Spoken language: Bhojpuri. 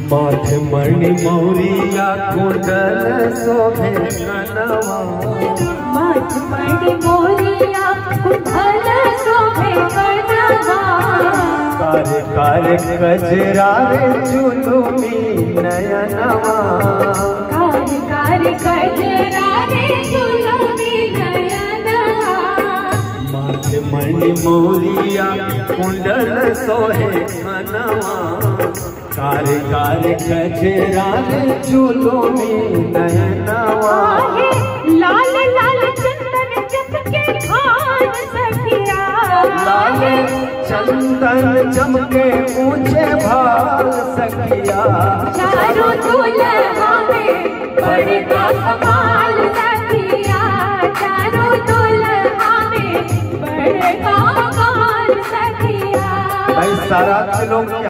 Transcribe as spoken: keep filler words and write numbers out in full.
माथ मणि मौरिया कुंडल शोभे कनवा। माथ मणि मौरिया कुंडल शोभे कनवा। कार कार कजरा रे जुलुमी नयनवा। कार कार कजरा रे जुलुमी नयनवा। माथ मणि मौरिया कुंडल शोभे कनवा। कार कार कजरा रे जुलुमी नयनवा। लाल लाल चंदन चमके भाल सखिया। लाल चंदन चमके ऊंचे भाल सखिया। चारों दुल्हा में बड़का कमाल सखिया। चारों दुल्हा में बड़का कमाल सखिया। भाई सारा लोग